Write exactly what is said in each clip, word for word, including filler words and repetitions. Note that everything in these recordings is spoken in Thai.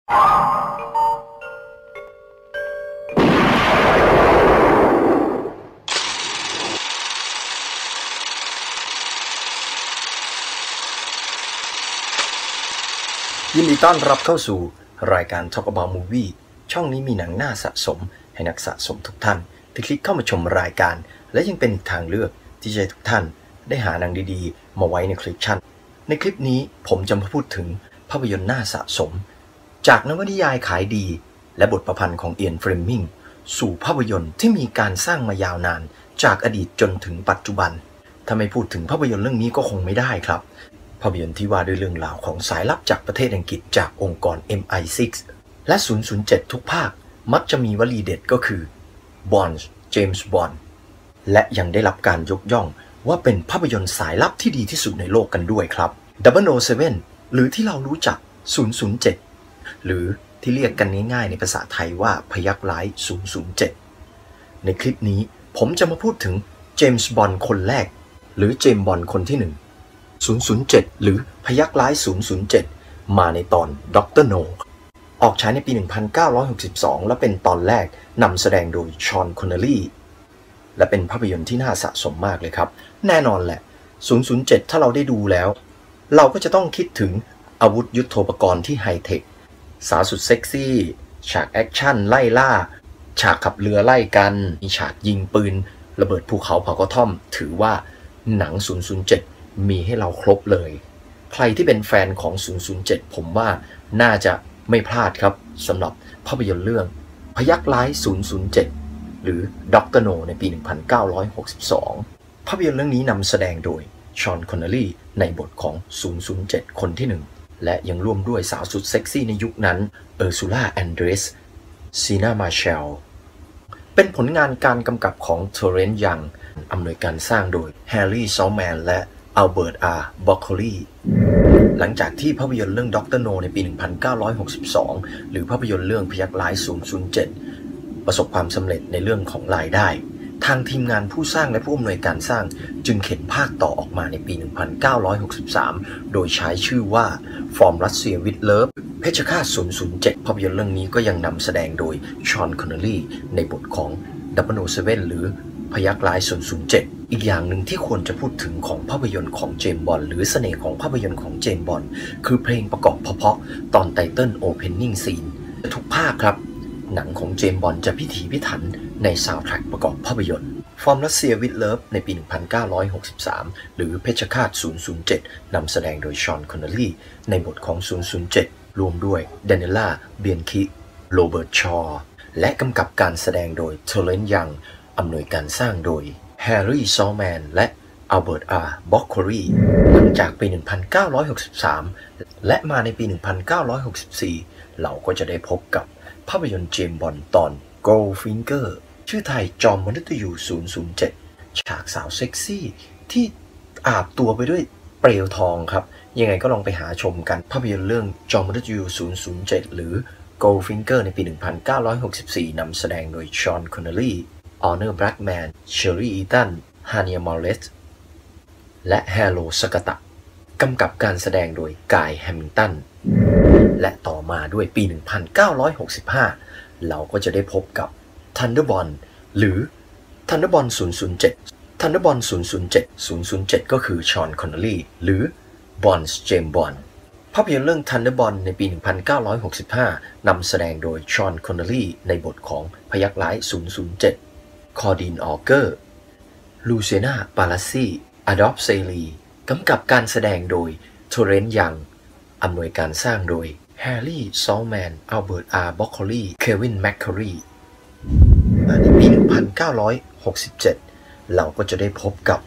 ยินดีต้อนรับเข้าสู่รายการ Talk About Movie ช่องนี้มีหนังน่าสะสมให้นักสะสมทุกท่านที่คลิกเข้ามาชมรายการและยังเป็นอีกทางเลือกที่จะให้ทุกท่านได้หาหนังดีๆมาไว้ในคลิปชั่นในคลิปนี้ผมจะมาพูดถึงภาพยนตร์น่าสะสมจากนวนิยายขายดีและบทประพันธ์ของเอียน เฟลมิงสู่ภาพยนตร์ที่มีการสร้างมายาวนานจากอดีตจนถึงปัจจุบันถ้าไม่พูดถึงภาพยนตร์เรื่องนี้ก็คงไม่ได้ครับภาพยนตร์ที่ว่าด้วยเรื่องราวของสายลับจากประเทศอังกฤษจากองค์กร เอ็ม ไอ ซิกซ์ และ ศูนย์ ศูนย์ เจ็ด ทุกภาคมักจะมีวลีเด็ดก็คือ Bond James Bond และยังได้รับการยกย่องว่าเป็นภาพยนตร์สายลับที่ดีที่สุดในโลกกันด้วยครับ ดับเบิลยู เซเว่น หรือที่เรารู้จัก ศูนย์ ศูนย์ เจ็ด หรือที่เรียกกันง่ายๆในภาษาไทยว่าพยัคฆ์ร้าย ศูนย์ ศูนย์ เจ็ด ในคลิปนี้ผมจะมาพูดถึงเจมส์บอนด์คนแรกหรือเจมส์บอนด์คนที่หนึ่งศูนย์ ศูนย์ เจ็ด หรือพยัคฆ์ร้าย ศูนย์ ศูนย์ เจ็ด มาในตอนด็อกเตอร์โนออกฉายในปี หนึ่งพันเก้าร้อยหกสิบสอง และเป็นตอนแรกนำแสดงโดยชอน คอนเนลลีและเป็นภาพยนตร์ที่น่าสะสมมากเลยครับแน่นอนแหละ ศูนย์ ศูนย์ เจ็ด ถ้าเราได้ดูแล้วเราก็จะต้องคิดถึงอาวุธยุทโธปกรณ์ที่ไฮเทคสาวสุดเซ็กซี่ฉากแอคชั่นไล่ล่าฉากขับเรือไล่กันมีฉากยิงปืนระเบิดภูเขาเผากระท่อมถือว่าหนัง ศูนย์ ศูนย์ เจ็ดมีให้เราครบเลยใครที่เป็นแฟนของ ศูนย์ ศูนย์ เจ็ด ผมว่าน่าจะไม่พลาดครับสำหรับภาพยนตร์เรื่องพยัคฆ์ร้าย ศูนย์ ศูนย์ เจ็ด หรือด็อกเตอร์โนในปี หนึ่งพันเก้าร้อยหกสิบสอง ภาพยนตร์เรื่องนี้นำแสดงโดยชอน คอนเนลลีในบทของ ศูนย์ ศูนย์ เจ็ด คนที่หนึ่งและยังร่วมด้วยสาวสุดเซ็กซี่ในยุคนั้นเออร์ซูล่า แอนเดรส ซีนา มาเชลเป็นผลงานการกำกับของเทเรนซ์ ยังอำนวยการสร้างโดยแฮร์รี่ ซอลแมนและอัลเบิร์ต อาร์ บ็อกโคลีหลังจากที่ภาพยนตร์เรื่องด็อกเตอร์โนในปี หนึ่งพันเก้าร้อยหกสิบสอง หรือภาพยนตร์เรื่องพยัคฆ์ร้าย ศูนย์ ศูนย์ เจ็ด ประสบความสำเร็จในเรื่องของรายได้ทางทีมงานผู้สร้างและผู้อำนวยการสร้างจึงเข็นภาคต่อออกมาในปี หนึ่งพันเก้าร้อยหกสิบสาม โดยใช้ชื่อว่า From Russia with Love เพชฌฆาต ศูนย์ ศูนย์ เจ็ด ภาพยนตร์เรื่องนี้ก็ยังนำแสดงโดยชอน คอนเนลลีในบทของ ดับเบิลยู เซเว่น หรือพยัคฆ์ร้าย ศูนย์ ศูนย์ เจ็ด อีกอย่างหนึ่งที่ควรจะพูดถึงของภาพยนตร์ของเจมส์บอนด์หรือเสน่ห์ของภาพยนตร์ของเจมส์บอนด์คือเพลงประกอบเพราะๆตอนไตเติ้ลโอเพนนิ่งซีนทุกภาคครับหนังของเจมส์บอนด์จะพิถีพิถันในซาวด์แทร็กประกอบภาพยนตร์ฟอร์มรัสเซียวิดเลิฟในปี หนึ่งพันเก้าร้อยหกสิบสาม หรือเพชฌฆาต ศูนย์ ศูนย์ เจ็ด นำแสดงโดยชอน คอนเนลลีในบทของ ศูนย์ ศูนย์ เจ็ด รวมด้วยเดนิล่า เบียนคิโรเบิร์ต ชอว์และกำกับการแสดงโดยเทเรนซ์ ยังอำนวยการสร้างโดยแฮร์รี่ ซอลแมนและอัลเบิร์ต อาร์ บ็อกโคลีหลังจากปี หนึ่งพันเก้าร้อยหกสิบสาม และมาในปี หนึ่งพันเก้าร้อยหกสิบสี่ เราก็จะได้พบกับภาพยนตร์เจมส์บอนด์ตอน Goldfinger ชื่อไทยจอมมนุษย์ยู ศูนย์ ศูนย์ เจ็ด ฉากสาวเซ็กซี่ที่อาบตัวไปด้วยเปลวทองครับยังไงก็ลองไปหาชมกันภาพยนตร์เรื่องจอมมนุษย์ยู ศูนย์ ศูนย์ เจ็ด หรือ Goldfinger ในปี หนึ่งพันเก้าร้อยหกสิบสี่ นำแสดงโดยชอน คอนเนลลีออเนอร์ แบล็กแมน เชอรี่ อีตัน ฮาเนีย มอร์เลสและแฮโล สกาตะกำกับการแสดงโดยกาย แฮมิลตันและต่อมาด้วยปี หนึ่งพันเก้าร้อยหกสิบห้า เราก็จะได้พบกับ Thunderball หรือ Thunderball ศูนย์ ศูนย์ เจ็ด Thunderball ศูนย์ ศูนย์ เจ็ด ศูนย์ ศูนย์ เจ็ด ก็คือชอน คอนเนลลีหรือ Bonds James Bond ภาพยนตร์เรื่อง Thunderball ในปี หนึ่งพันเก้าร้อยหกสิบห้า นำแสดงโดยชอน คอนเนลลีในบทของพยัคฆ์ร้าย ศูนย์ ศูนย์ เจ็ด คอร์ดีน ออเกอร์ ลูเซียนา ปาลาซีอดอล์ฟ เซลีกำกับการแสดงโดยเทเรนซ์ ยังอำนวยการสร้างโดยแฮร์รี่ ซอลแมน อัลเบิร์ต อาร์ บ็อกโคลีเควิน แมคเคอรีมาในปี หนึ่งพันเก้าร้อยหกสิบเจ็ด เราก็จะได้พบกับ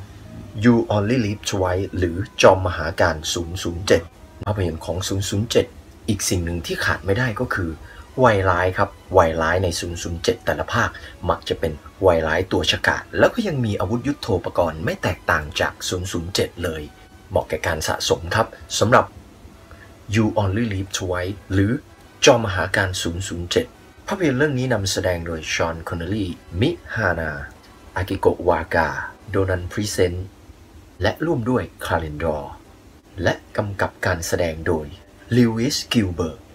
You Only Live Twice หรือจอมมหาการ ศูนย์ ศูนย์ เจ็ด ภาพยนตร์ของ ศูนย์ ศูนย์ เจ็ด อีกสิ่งหนึ่งที่ขาดไม่ได้ก็คือวัยร้ายครับวัยร้ายใน ศูนย์ ศูนย์ เจ็ด แต่ละภาคมักจะเป็นวัยร้ายตัวฉกาจแล้วก็ยังมีอาวุธยุทโธปกรณ์ไม่แตกต่างจาก ศูนย์ ศูนย์ เจ็ด เลยเหมาะแก่การสะสมครับสำหรับ You Only Live Twice หรือจอมมหาการ ศูนย์ ศูนย์ เจ็ด ภาพยนตร์เรื่องนี้นำแสดงโดยชอน คอนเนลลีมิฮานาอากิโกะ วากาโดนัน พรีเซนต์และร่วมด้วยคาริน ดอร์และกำกับการแสดงโดยลิวิส กิลเบิร์ต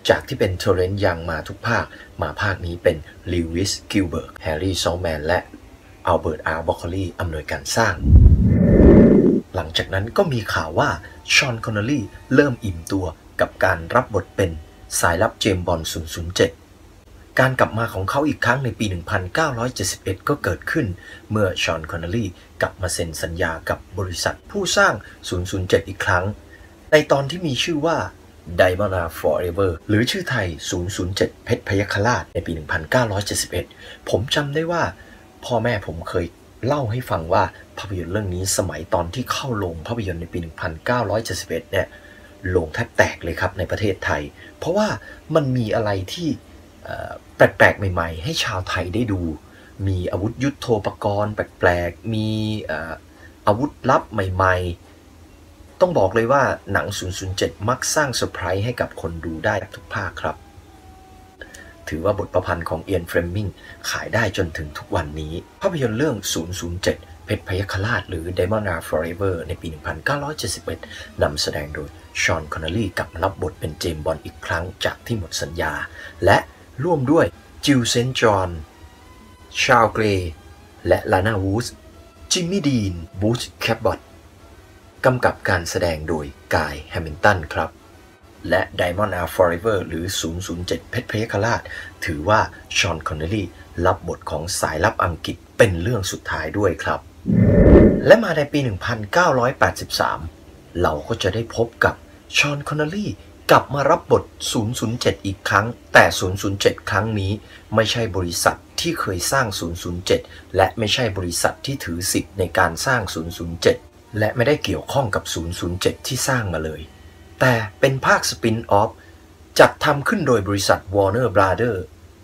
จากที่เป็นเทอร์เรนต์ยังมาทุกภาคมาภาคนี้เป็นลิวิส กิลเบิร์ก แฮร์รี่ ซอลแมนและอัลเบิร์ต อาร์ บอคคอลีอำนวยการสร้างหลังจากนั้นก็มีข่าวว่าชอน คอนเนลลีเริ่มอิ่มตัวกับการรับบทเป็นสายลับเจมส์บอนด์ ศูนย์ ศูนย์ เจ็ด การกลับมาของเขาอีกครั้งในปี หนึ่งพันเก้าร้อยเจ็ดสิบเอ็ด ก็เกิดขึ้นเมื่อชอน คอนเนลลีกลับมาเซ็นสัญญากับบริษัทผู้สร้าง ศูนย์ ศูนย์ เจ็ด อีกครั้งในตอนที่มีชื่อว่า Diamond Are Forever หรือชื่อไทย ศูนย์ ศูนย์ เจ็ด เพชรพยัคฆราชในปี หนึ่งพันเก้าร้อยเจ็ดสิบเอ็ด ผมจำได้ว่าพ่อแม่ผมเคยเล่าให้ฟังว่าภาพยนตร์เรื่องนี้สมัยตอนที่เข้าโรงภาพยนตร์ในปี หนึ่งพันเก้าร้อยเจ็ดสิบเอ็ด เนี่ยโรงแทบแตกเลยครับในประเทศไทยเพราะว่ามันมีอะไรที่แปลกๆใหม่ๆให้ชาวไทยได้ดูมีอาวุธยุทโธปกรณ์แปลกๆมีอาวุธลับใหม่ๆต้องบอกเลยว่าหนัง ศูนย์ ศูนย์ เจ็ด มักสร้างเซอร์ไพรส์ให้กับคนดูได้ทุกภาคครับถือว่าบทประพันธ์ของเอียน เฟลมิงขายได้จนถึงทุกวันนี้ภาพยนตร์เรื่อง ศูนย์ ศูนย์ เจ็ด เพชรพยัคฆราชหรือ Diamond Are Forever ในปี หนึ่งพันเก้าร้อยเจ็ดสิบเอ็ด นำแสดงโดยชอน คอนเนลลีกลับมารับบทเป็นเจมส์บอนด์อีกครั้งจากที่หมดสัญญาและร่วมด้วยจิล เซนต์จอห์น ชาร์ล เกรย์และลานา วูดส์ จิมมี่ ดีน บูช แคบบอตกำกับการแสดงโดยกาย แฮมิลตันครับและ Diamond Are Forever หรือ ศูนย์ ศูนย์ เจ็ด เพชรพยัคฆราชถือว่าชอน คอนเนลลีรับบทของสายลับอังกฤษเป็นเรื่องสุดท้ายด้วยครับและมาในปี หนึ่งพันเก้าร้อยแปดสิบสาม เราก็จะได้พบกับชอน คอนเนลลีกลับมารับบท ศูนย์ ศูนย์ เจ็ด อีกครั้งแต่ ศูนย์ ศูนย์ เจ็ด ครั้งนี้ไม่ใช่บริษัทที่เคยสร้าง ศูนย์ ศูนย์ เจ็ด และไม่ใช่บริษัทที่ถือสิทธิ์ในการสร้าง ศูนย์ ศูนย์ เจ็ด และไม่ได้เกี่ยวข้องกับ ศูนย์ ศูนย์ เจ็ด ที่สร้างมาเลยแต่เป็นภาคสปินออฟจัดทำขึ้นโดยบริษัท Warner Brothers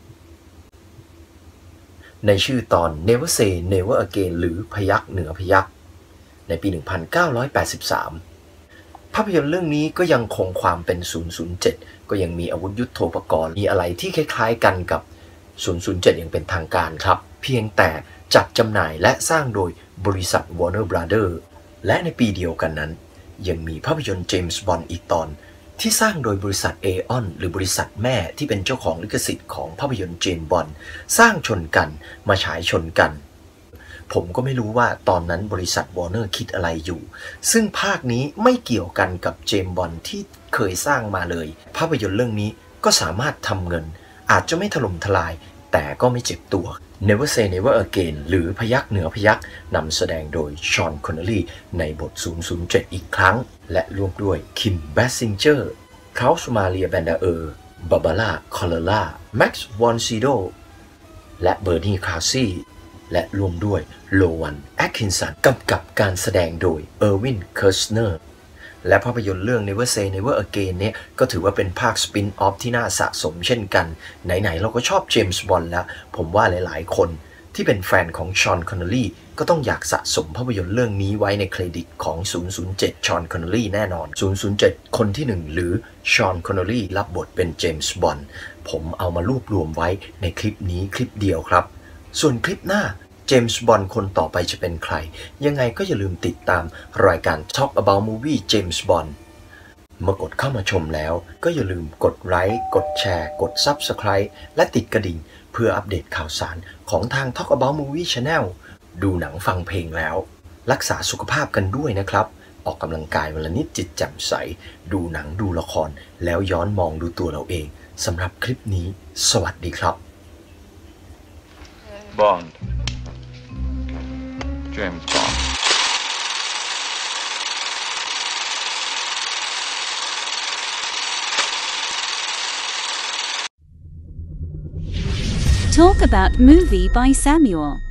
ในชื่อตอน Never Say Never Again หรือพยัคฆ์เหนือพยัคฆ์ในปี หนึ่งพันเก้าร้อยแปดสิบสาม ภาพยนตร์เรื่องนี้ก็ยังคงความเป็น ศูนย์ ศูนย์ เจ็ด ก็ยังมีอาวุธยุทโธปกรณ์มีอะไรที่คล้ายๆกันกับ ศูนย์ ศูนย์ เจ็ด อย่างเป็นทางการครับเพียงแต่จัดจำหน่ายและสร้างโดยบริษัท Warner Brothers และในปีเดียวกันนั้นยังมีภาพยนตร์เจมส์บอนด์อีกตอนที่สร้างโดยบริษัทเอออนหรือบริษัทแม่ที่เป็นเจ้าของลิขสิทธิ์ของภาพยนตร์เจมส์บอนด์สร้างชนกันมาฉายชนกันผมก็ไม่รู้ว่าตอนนั้นบริษัทวอร์เนอร์คิดอะไรอยู่ซึ่งภาคนี้ไม่เกี่ยวกันกับเจมส์บอนด์ที่เคยสร้างมาเลยภาพยนตร์เรื่องนี้ก็สามารถทำเงินอาจจะไม่ถล่มทลายแต่ก็ไม่เจ็บตัว Never Say Never Again หรือพยัคฆ์เหนือพยัคฆ์นำแสดงโดยชอน คอนเนลลีในบท ศูนย์ ศูนย์ เจ็ด อีกครั้งและร่วมด้วยคิม แบสซิงเจอร์ คลาวส์ มาเรีย แบนดาเออร์ บาบาร่า คอลเลล่า แม็กซ์ วอนซิโดและเบอร์นี คาร์ซี่และรวมด้วยโลวัน แอทคินสันกำกับการแสดงโดยเออร์วิน เคิร์สเนอร์และภาพยนตร์เรื่อง Never Say Never Again เนี่ยก็ถือว่าเป็นภาคสปินออฟที่น่าสะสมเช่นกันไหนๆเราก็ชอบเจมส์บอนด์แล้วผมว่าหลายๆคนที่เป็นแฟนของชอน คอนเนลลีก็ต้องอยากสะสมภาพยนตร์เรื่องนี้ไว้ในเครดิตของ ศูนย์ ศูนย์ เจ็ด ชอน คอนเนลลีแน่นอน ศูนย์ ศูนย์ เจ็ด คนที่หนึ่งหรือชอน คอนเนลลีรับบทเป็นเจมส์บอนด์ผมเอามารวบรวมไว้ในคลิปนี้คลิปเดียวครับส่วนคลิปหน้าเจมส์บอนด์คนต่อไปจะเป็นใครยังไงก็อย่าลืมติดตามรายการ Talk About Movie James Bond เมื่อกดเข้ามาชมแล้วก็อย่าลืมกดไลค์กดแชร์กด ซับสไครบ์ และติดกระดิ่งเพื่ออัปเดตข่าวสารของทาง Talk About Movie Channel ดูหนังฟังเพลงแล้วรักษาสุขภาพกันด้วยนะครับออกกำลังกายวันละนิดจิตแจ่มใสดูหนังดูละครแล้วย้อนมองดูตัวเราเองสำหรับคลิปนี้สวัสดีครับ Bond James Bond Talk About Movie by Samuel